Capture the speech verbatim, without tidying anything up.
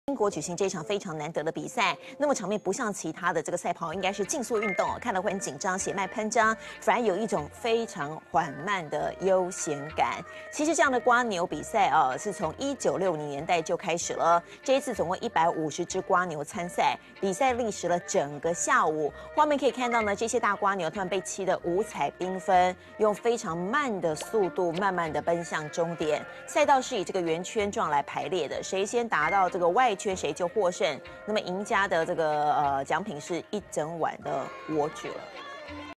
英国举行这场非常难得的比赛，那么场面不像其他的这个赛跑，应该是竞速运动哦，看了会很紧张，血脉喷张，反而有一种非常缓慢的悠闲感。其实这样的瓜牛比赛啊，是从一九六零年代就开始了。这一次总共一百五十只瓜牛参赛，比赛历时了整个下午。画面可以看到呢，这些大瓜牛它们被漆得五彩缤纷，用非常慢的速度慢慢的奔向终点。赛道是以这个圆圈状来排列的，谁先达到这个外圈谁就获胜。那么赢家的这个呃奖品是一整碗的莴苣了。